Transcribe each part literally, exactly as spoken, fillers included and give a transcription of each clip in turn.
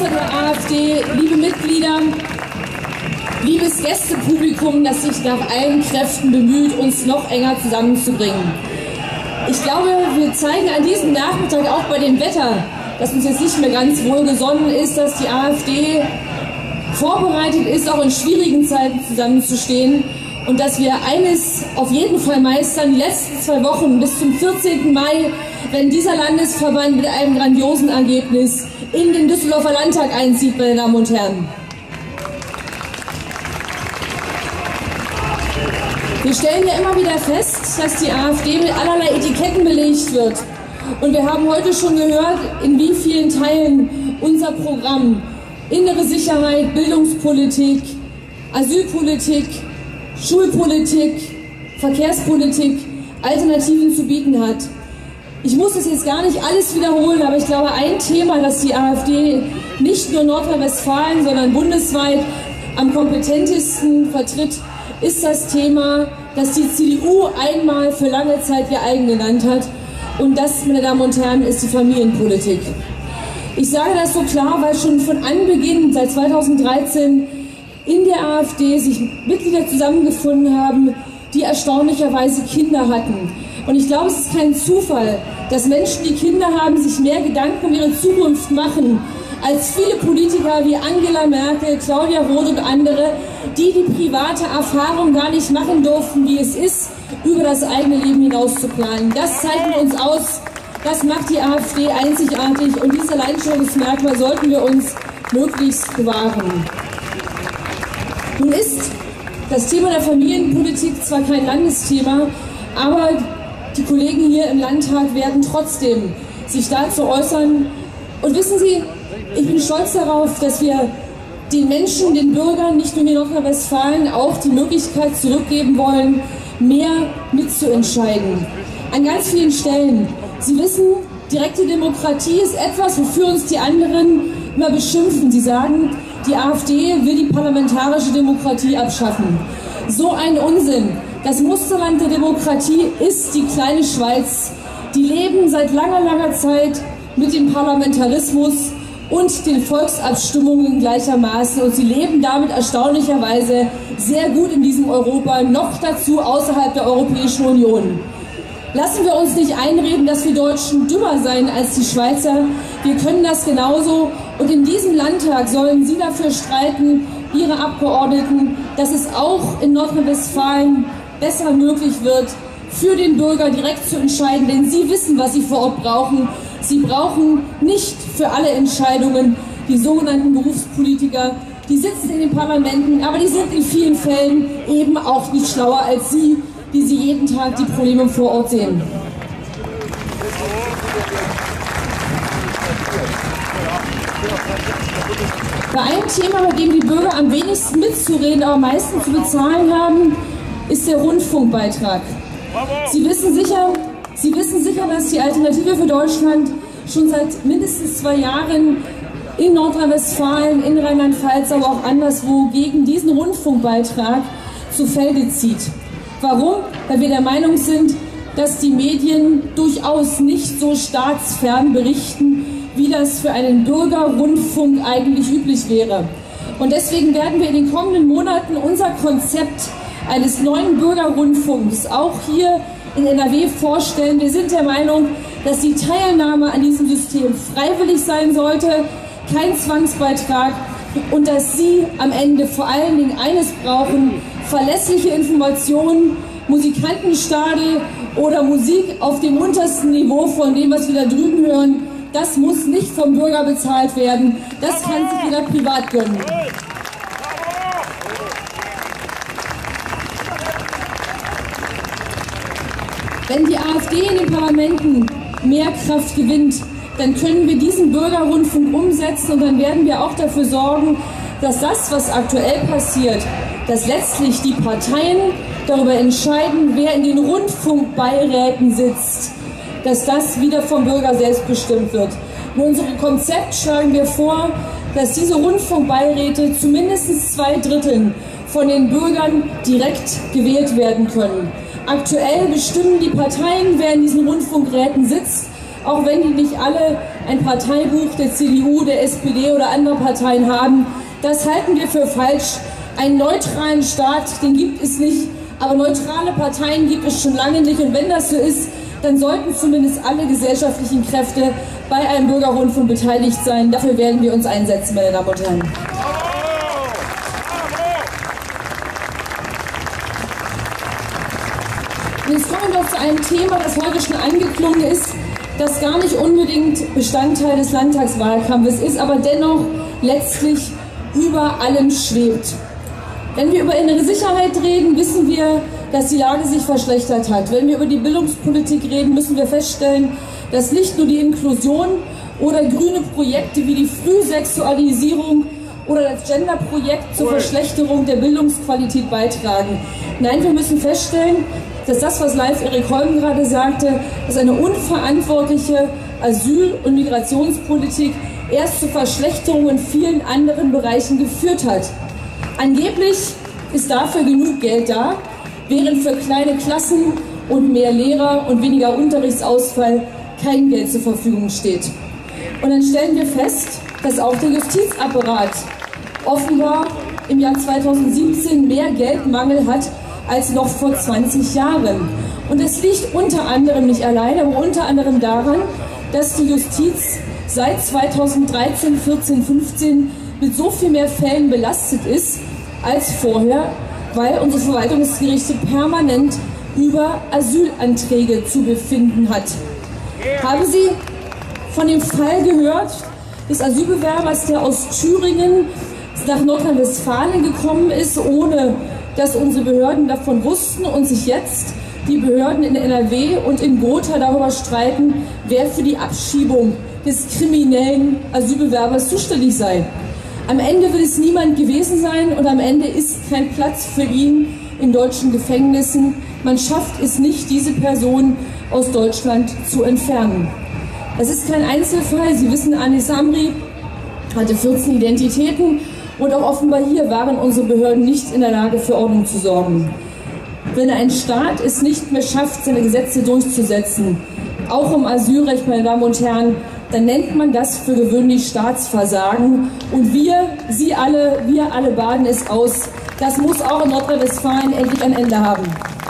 der AfD, liebe Mitglieder, liebes Gästepublikum, das sich nach allen Kräften bemüht, uns noch enger zusammenzubringen. Ich glaube, wir zeigen an diesem Nachmittag auch bei dem Wetter, dass uns jetzt nicht mehr ganz wohlgesonnen ist, dass die AfD vorbereitet ist, auch in schwierigen Zeiten zusammenzustehen und dass wir eines auf jeden Fall meistern, die letzten zwei Wochen bis zum vierzehnten Mai, wenn dieser Landesverband mit einem grandiosen Ergebnis in den Düsseldorfer Landtag einzieht, meine Damen und Herren. Wir stellen ja immer wieder fest, dass die AfD mit allerlei Etiketten belegt wird. Und wir haben heute schon gehört, in wie vielen Teilen unser Programm innere Sicherheit, Bildungspolitik, Asylpolitik, Schulpolitik, Verkehrspolitik, Alternativen zu bieten hat. Ich muss das jetzt gar nicht alles wiederholen, aber ich glaube, ein Thema, das die AfD nicht nur in Nordrhein-Westfalen, sondern bundesweit am kompetentesten vertritt, ist das Thema, das die C D U einmal für lange Zeit ihr eigen genannt hat. Und das, meine Damen und Herren, ist die Familienpolitik. Ich sage das so klar, weil schon von Anbeginn, seit zweitausenddreizehn, in der AfD sich Mitglieder zusammengefunden haben, die erstaunlicherweise Kinder hatten. Und ich glaube, es ist kein Zufall, dass Menschen, die Kinder haben, sich mehr Gedanken um ihre Zukunft machen, als viele Politiker wie Angela Merkel, Claudia Roth und andere, die die private Erfahrung gar nicht machen durften, wie es ist, über das eigene Leben hinaus zu planen. Das zeichnet uns aus, das macht die AfD einzigartig und dieses Alleinstellungsmerkmal sollten wir uns möglichst bewahren. Nun ist das Thema der Familienpolitik zwar kein Landesthema, aber die Kollegen hier im Landtag werden trotzdem sich dazu äußern. Und wissen Sie, ich bin stolz darauf, dass wir den Menschen, den Bürgern, nicht nur hier in Nordrhein-Westfalen, auch die Möglichkeit zurückgeben wollen, mehr mitzuentscheiden. An ganz vielen Stellen. Sie wissen, direkte Demokratie ist etwas, wofür uns die anderen immer beschimpfen. Sie sagen, die AfD will die parlamentarische Demokratie abschaffen. So ein Unsinn. Das Musterland der Demokratie ist die kleine Schweiz. Die leben seit langer, langer Zeit mit dem Parlamentarismus und den Volksabstimmungen gleichermaßen. Und sie leben damit erstaunlicherweise sehr gut in diesem Europa, noch dazu außerhalb der Europäischen Union. Lassen wir uns nicht einreden, dass wir Deutschen dümmer seien als die Schweizer. Wir können das genauso. Und in diesem Landtag sollen Sie dafür streiten, Ihre Abgeordneten, dass es auch in Nordrhein-Westfalen besser möglich wird, für den Bürger direkt zu entscheiden. Denn Sie wissen, was Sie vor Ort brauchen. Sie brauchen nicht für alle Entscheidungen die sogenannten Berufspolitiker. Die sitzen in den Parlamenten, aber die sind in vielen Fällen eben auch nicht schlauer als Sie, die Sie jeden Tag die Probleme vor Ort sehen. Bei einem Thema, bei dem die Bürger am wenigsten mitzureden, aber am meisten zu bezahlen haben, ist der Rundfunkbeitrag. Sie wissen sicher, Sie wissen sicher, dass die Alternative für Deutschland schon seit mindestens zwei Jahren in Nordrhein-Westfalen, in Rheinland-Pfalz, aber auch anderswo gegen diesen Rundfunkbeitrag zu Felde zieht. Warum? Weil wir der Meinung sind, dass die Medien durchaus nicht so staatsfern berichten, wie das für einen Bürgerrundfunk eigentlich üblich wäre. Und deswegen werden wir in den kommenden Monaten unser Konzept eines neuen Bürgerrundfunks auch hier in N R W vorstellen. Wir sind der Meinung, dass die Teilnahme an diesem System freiwillig sein sollte, kein Zwangsbeitrag, und dass Sie am Ende vor allen Dingen eines brauchen: verlässliche Informationen, Musikantenstadel oder Musik auf dem untersten Niveau von dem, was wir da drüben hören. Das muss nicht vom Bürger bezahlt werden. Das kann sich jeder privat gönnen. Wenn die AfD in den Parlamenten mehr Kraft gewinnt, dann können wir diesen Bürgerrundfunk umsetzen und dann werden wir auch dafür sorgen, dass das, was aktuell passiert, dass letztlich die Parteien darüber entscheiden, wer in den Rundfunkbeiräten sitzt, dass das wieder vom Bürger selbst bestimmt wird. In unserem Konzept schlagen wir vor, dass diese Rundfunkbeiräte zu mindestens zwei Dritteln von den Bürgern direkt gewählt werden können. Aktuell bestimmen die Parteien, wer in diesen Rundfunkräten sitzt, auch wenn die nicht alle ein Parteibuch der C D U, der S P D oder anderer Parteien haben. Das halten wir für falsch. Einen neutralen Staat, den gibt es nicht, aber neutrale Parteien gibt es schon lange nicht. Und wenn das so ist, dann sollten zumindest alle gesellschaftlichen Kräfte bei einem Bürgerrundfunk beteiligt sein. Dafür werden wir uns einsetzen, meine Damen und Herren. Und jetzt kommen wir noch zu einem Thema, das heute schon angeklungen ist, das gar nicht unbedingt Bestandteil des Landtagswahlkampfes ist, aber dennoch letztlich über allem schwebt. Wenn wir über innere Sicherheit reden, wissen wir, dass die Lage sich verschlechtert hat. Wenn wir über die Bildungspolitik reden, müssen wir feststellen, dass nicht nur die Inklusion oder grüne Projekte wie die Frühsexualisierung oder das Genderprojekt zur Verschlechterung der Bildungsqualität beitragen. Nein, wir müssen feststellen, dass das, was Live Erik Holm gerade sagte, dass eine unverantwortliche Asyl- und Migrationspolitik erst zur Verschlechterung in vielen anderen Bereichen geführt hat. Angeblich ist dafür genug Geld da, während für kleine Klassen und mehr Lehrer und weniger Unterrichtsausfall kein Geld zur Verfügung steht. Und dann stellen wir fest, dass auch der Justizapparat offenbar im Jahr zweitausendsiebzehn mehr Geldmangel hat als noch vor zwanzig Jahren. Und es liegt unter anderem, nicht alleine, aber unter anderem daran, dass die Justiz seit zweitausenddreizehn, vierzehn, fünfzehn mit so viel mehr Fällen belastet ist als vorher, weil unsere Verwaltungsgerichte permanent über Asylanträge zu befinden hat. Haben Sie von dem Fall gehört des Asylbewerbers, der aus Thüringen nach Nordrhein-Westfalen gekommen ist, ohne dass unsere Behörden davon wussten und sich jetzt die Behörden in N R W und in Gotha darüber streiten, wer für die Abschiebung des kriminellen Asylbewerbers zuständig sei? Am Ende wird es niemand gewesen sein und am Ende ist kein Platz für ihn in deutschen Gefängnissen. Man schafft es nicht, diese Person aus Deutschland zu entfernen. Das ist kein Einzelfall. Sie wissen, Anis Amri hatte vierzehn Identitäten und auch offenbar hier waren unsere Behörden nicht in der Lage, für Ordnung zu sorgen. Wenn ein Staat es nicht mehr schafft, seine Gesetze durchzusetzen, auch im Asylrecht, meine Damen und Herren, dann nennt man das für gewöhnlich Staatsversagen. Und wir, Sie alle, wir alle baden es aus. Das muss auch in Nordrhein-Westfalen endlich ein Ende haben.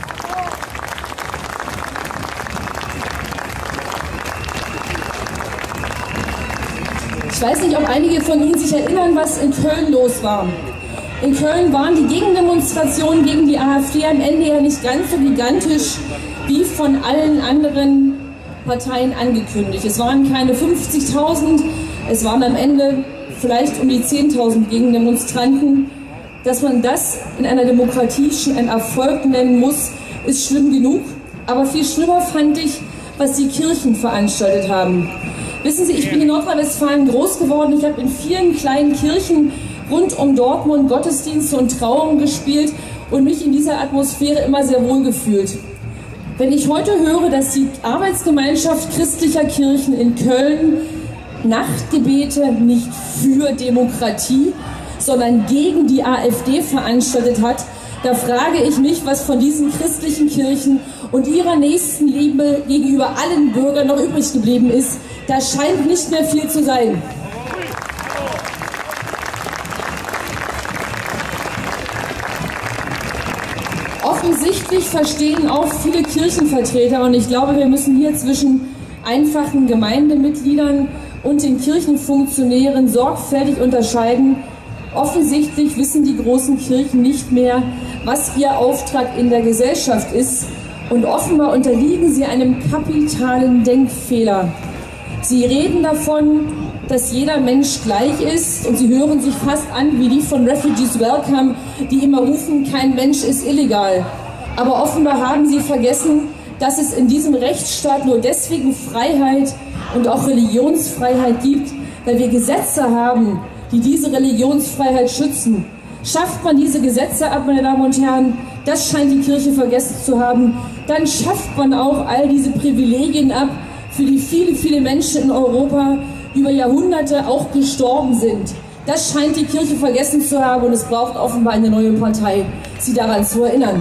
Ich weiß nicht, ob einige von Ihnen sich erinnern, was in Köln los war. In Köln waren die Gegendemonstrationen gegen die AfD am Ende ja nicht ganz so gigantisch wie von allen anderen Parteien angekündigt. Es waren keine fünfzigtausend, es waren am Ende vielleicht um die zehntausend Gegendemonstranten. Dass man das in einer Demokratie schon einen Erfolg nennen muss, ist schlimm genug. Aber viel schlimmer fand ich, was die Kirchen veranstaltet haben. Wissen Sie, ich bin in Nordrhein-Westfalen groß geworden. Ich habe in vielen kleinen Kirchen rund um Dortmund Gottesdienste und Trauungen gespielt und mich in dieser Atmosphäre immer sehr wohl gefühlt. Wenn ich heute höre, dass die Arbeitsgemeinschaft christlicher Kirchen in Köln Nachtgebete nicht für Demokratie, sondern gegen die AfD veranstaltet hat, da frage ich mich, was von diesen christlichen Kirchen und ihrer Nächstenliebe gegenüber allen Bürgern noch übrig geblieben ist. Da scheint nicht mehr viel zu sein. Offensichtlich verstehen auch viele Kirchenvertreter, und ich glaube, wir müssen hier zwischen einfachen Gemeindemitgliedern und den Kirchenfunktionären sorgfältig unterscheiden. Offensichtlich wissen die großen Kirchen nicht mehr, was ihr Auftrag in der Gesellschaft ist, und offenbar unterliegen sie einem kapitalen Denkfehler. Sie reden davon, dass jeder Mensch gleich ist, und sie hören sich fast an wie die von Refugees Welcome, die immer rufen, kein Mensch ist illegal. Aber offenbar haben sie vergessen, dass es in diesem Rechtsstaat nur deswegen Freiheit und auch Religionsfreiheit gibt, weil wir Gesetze haben, die diese Religionsfreiheit schützen. Schafft man diese Gesetze ab, meine Damen und Herren, das scheint die Kirche vergessen zu haben, dann schafft man auch all diese Privilegien ab, für die viele, viele Menschen in Europa über Jahrhunderte auch gestorben sind. Das scheint die Kirche vergessen zu haben, und es braucht offenbar eine neue Partei, sie daran zu erinnern.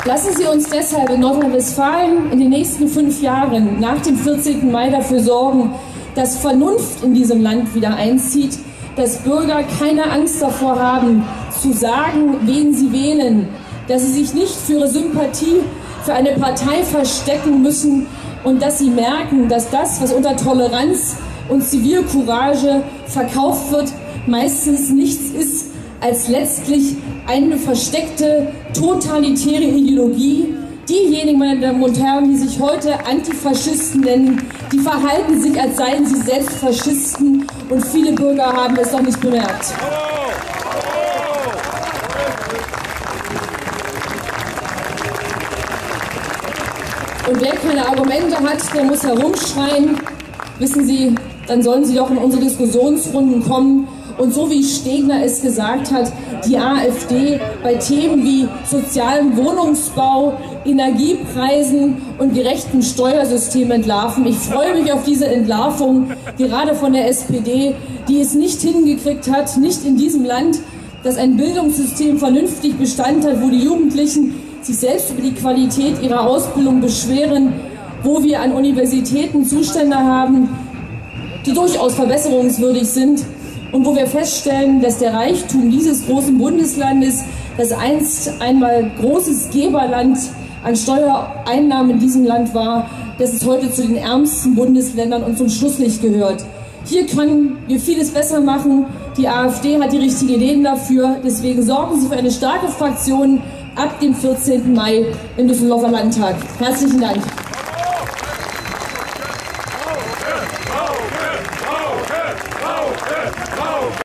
Lassen Sie uns deshalb in Nordrhein-Westfalen in den nächsten fünf Jahren nach dem vierzehnten Mai dafür sorgen, dass Vernunft in diesem Land wieder einzieht, dass Bürger keine Angst davor haben, zu sagen, wen sie wählen, dass sie sich nicht für ihre Sympathie für eine Partei verstecken müssen und dass sie merken, dass das, was unter Toleranz und Zivilcourage verkauft wird, meistens nichts ist als letztlich eine versteckte totalitäre Ideologie. Diejenigen, meine Damen und Herren, die sich heute Antifaschisten nennen, die verhalten sich, als seien sie selbst Faschisten, und viele Bürger haben es noch nicht bemerkt. Und wer keine Argumente hat, der muss herumschreien. Wissen Sie, dann sollen Sie doch in unsere Diskussionsrunden kommen. Und so wie Stegner es gesagt hat, die AfD bei Themen wie sozialem Wohnungsbau, Energiepreisen und gerechtem Steuersystem entlarven. Ich freue mich auf diese Entlarvung, gerade von der S P D, die es nicht hingekriegt hat, nicht in diesem Land, das ein Bildungssystem vernünftig Bestand hat, wo die Jugendlichen sich selbst über die Qualität ihrer Ausbildung beschweren, wo wir an Universitäten Zustände haben, die durchaus verbesserungswürdig sind, und wo wir feststellen, dass der Reichtum dieses großen Bundeslandes, das einst einmal großes Geberland an Steuereinnahmen in diesem Land war, dass es heute zu den ärmsten Bundesländern und zum Schlusslicht gehört. Hier können wir vieles besser machen. Die AfD hat die richtigen Ideen dafür. Deswegen sorgen Sie für eine starke Fraktion ab dem vierzehnten Mai im Düsseldorfer Landtag. Herzlichen Dank.